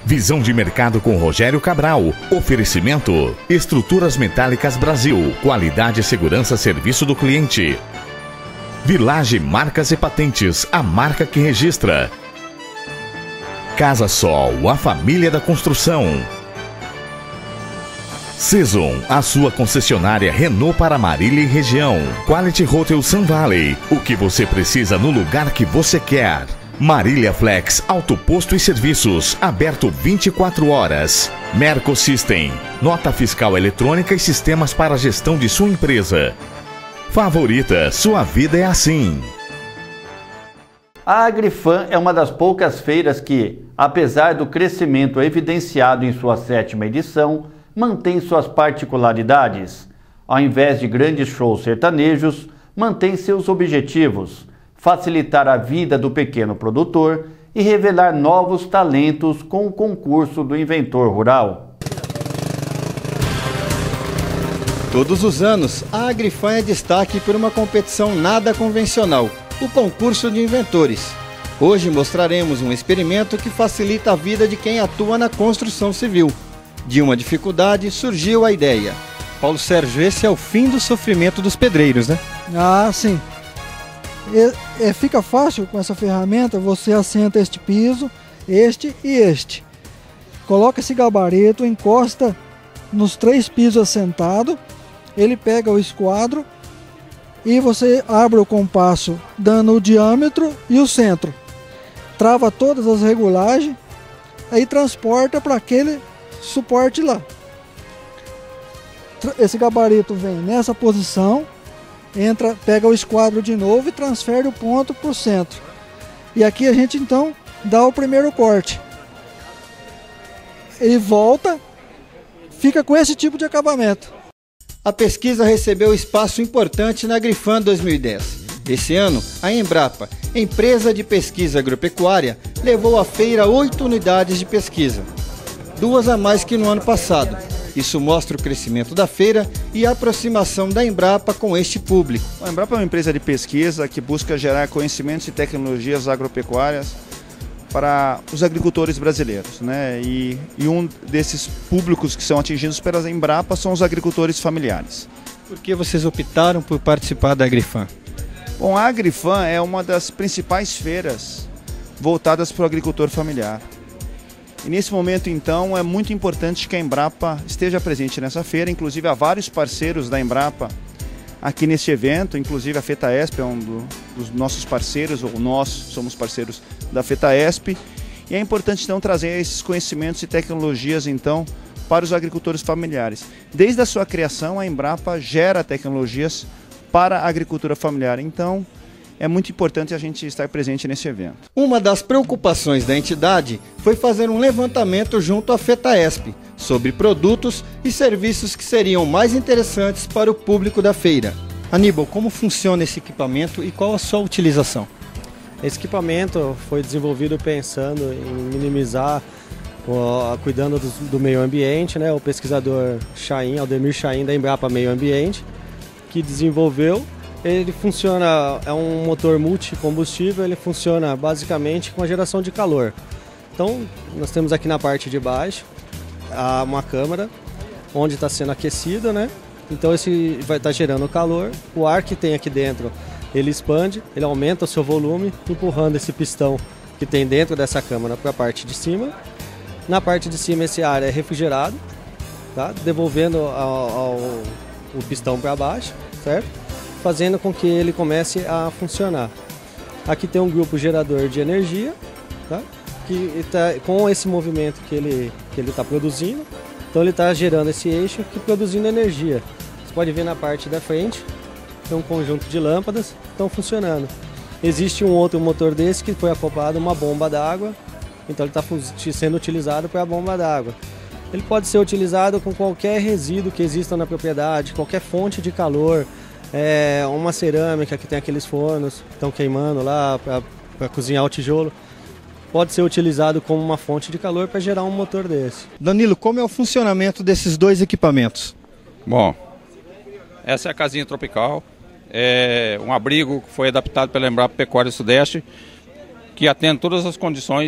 Visão de mercado com Rogério Cabral. Oferecimento: Estruturas Metálicas Brasil. Qualidade, segurança, serviço do cliente. Village Marcas e Patentes, a marca que registra. Casa Sol, a família da construção. Season, a sua concessionária Renault para Marília e região. Quality Hotel Sun Valley, o que você precisa no lugar que você quer. Marília Flex, autoposto e serviços, aberto 24 horas. Merco System, nota fiscal eletrônica e sistemas para a gestão de sua empresa. Favorita, sua vida é assim. A Agrifam é uma das poucas feiras que, apesar do crescimento evidenciado em sua 7ª edição, mantém suas particularidades. Ao invés de grandes shows sertanejos, mantém seus objetivos: facilitar a vida do pequeno produtor e revelar novos talentos com o concurso do inventor rural. Todos os anos, a Agrifam é destaque por uma competição nada convencional, o concurso de inventores. Hoje mostraremos um experimento que facilita a vida de quem atua na construção civil. De uma dificuldade surgiu a ideia. Paulo Sérgio, esse é o fim do sofrimento dos pedreiros, né? Ah, sim. Fica fácil com essa ferramenta, você assenta este piso, este e este. Coloca esse gabarito, encosta nos 3 pisos assentados, ele pega o esquadro e você abre o compasso dando o diâmetro e o centro. Trava todas as regulagens, aí transporta para aquele suporte lá. Esse gabarito vem nessa posição, entra, pega o esquadro de novo e transfere o ponto para o centro. E aqui a gente então dá o primeiro corte. Ele volta, fica com esse tipo de acabamento. A pesquisa recebeu espaço importante na Agrifam 2010. Esse ano, a Embrapa, empresa de pesquisa agropecuária, levou à feira 8 unidades de pesquisa, 2 a mais que no ano passado. Isso mostra o crescimento da feira e a aproximação da Embrapa com este público. A Embrapa é uma empresa de pesquisa que busca gerar conhecimentos e tecnologias agropecuárias para os agricultores brasileiros, né? E um desses públicos que são atingidos pela Embrapa são os agricultores familiares. Por que vocês optaram por participar da Agrifam? Bom, a Agrifam é uma das principais feiras voltadas para o agricultor familiar. E nesse momento, então, é muito importante que a Embrapa esteja presente nessa feira. Inclusive, há vários parceiros da Embrapa aqui neste evento, inclusive a FETAESP é um dos nossos parceiros, ou nós somos parceiros da FETAESP. E é importante, então, trazer esses conhecimentos e tecnologias, então, para os agricultores familiares. Desde a sua criação, a Embrapa gera tecnologias para a agricultura familiar. Então, é muito importante a gente estar presente nesse evento. Uma das preocupações da entidade foi fazer um levantamento junto à FETAESP sobre produtos e serviços que seriam mais interessantes para o público da feira. Aníbal, como funciona esse equipamento e qual a sua utilização? Esse equipamento foi desenvolvido pensando em minimizar, cuidando do meio ambiente, né? O pesquisador Aldemir Chain da Embrapa Meio Ambiente, que desenvolveu. Ele funciona, é um motor multicombustível, ele funciona basicamente com a geração de calor. Então, nós temos aqui na parte de baixo uma câmara onde está sendo aquecido, né? Então, esse vai estar gerando calor. O ar que tem aqui dentro, ele expande, ele aumenta o seu volume, empurrando esse pistão que tem dentro dessa câmara para a parte de cima. Na parte de cima, esse ar é refrigerado, tá? Devolvendo o pistão para baixo, certo? Fazendo com que ele comece a funcionar. Aqui tem um grupo gerador de energia, tá? Que tá, com esse movimento que ele está produzindo, então ele está gerando esse eixo que produzindo energia. Você pode ver na parte da frente, tem um conjunto de lâmpadas que estão funcionando. Existe um outro motor desse que foi acoplado a uma bomba d'água, então ele está sendo utilizado para a bomba d'água. Ele pode ser utilizado com qualquer resíduo que exista na propriedade, qualquer fonte de calor, uma cerâmica que tem aqueles fornos que estão queimando lá para cozinhar o tijolo. Pode ser utilizado como uma fonte de calor para gerar um motor desse. Danilo, como é o funcionamento desses 2 equipamentos? Bom, essa é a casinha tropical, é um abrigo que foi adaptado pela Embrapa Pecuária Sudeste, que atende todas as condições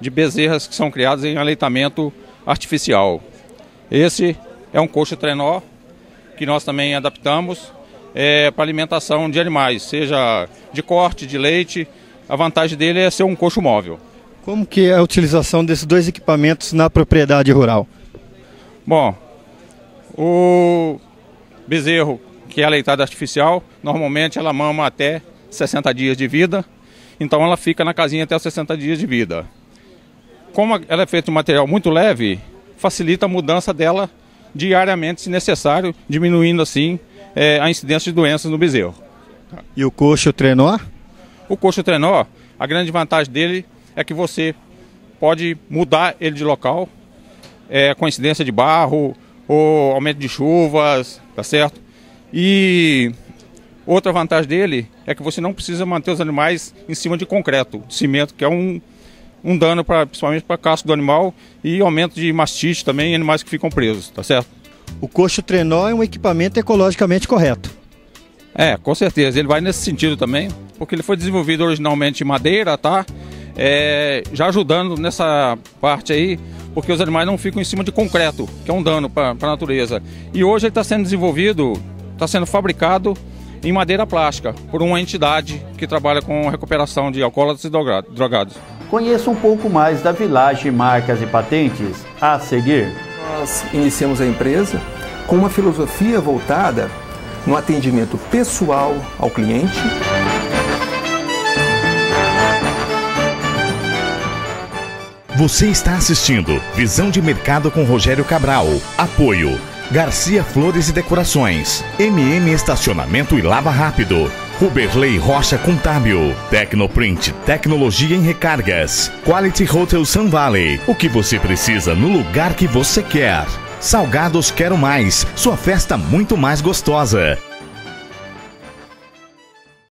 de bezerras que são criadas em aleitamento artificial. Esse é um coxo trenó que nós também adaptamos para alimentação de animais, seja de corte, de leite. A vantagem dele é ser um coxo móvel. Como que é a utilização desses dois equipamentos na propriedade rural? Bom, o bezerro que é aleitado artificial, normalmente ela mama até 60 dias de vida, então ela fica na casinha até os 60 dias de vida. Como ela é feita de material muito leve, facilita a mudança dela diariamente, se necessário, diminuindo assim a incidência de doenças no bezerro. E o coxo trenó? O coxo trenó, a grande vantagem dele é que você pode mudar ele de local, com incidência de barro ou aumento de chuvas, tá certo? E outra vantagem dele é que você não precisa manter os animais em cima de concreto, cimento, que é um dano principalmente para a casca do animal e aumento de mastite também em animais que ficam presos, tá certo? O coxo trenó é um equipamento ecologicamente correto. Com certeza, ele vai nesse sentido também, porque ele foi desenvolvido originalmente em madeira, tá? Já ajudando nessa parte aí, porque os animais não ficam em cima de concreto, que é um dano para a natureza. E hoje ele está sendo desenvolvido, está sendo fabricado em madeira plástica, por uma entidade que trabalha com recuperação de alcoólatras e drogados. Conheça um pouco mais da Village Marcas e Patentes a seguir. Nós iniciamos a empresa com uma filosofia voltada no atendimento pessoal ao cliente. Você está assistindo Visão de Mercado com Rogério Cabral. Apoio Garcia Flores e Decorações, MM Estacionamento e Lava Rápido, Huberley Rocha Contábil, Tecnoprint, tecnologia em recargas, Quality Hotel Sun Valley, o que você precisa no lugar que você quer. Salgados Quero Mais, sua festa muito mais gostosa.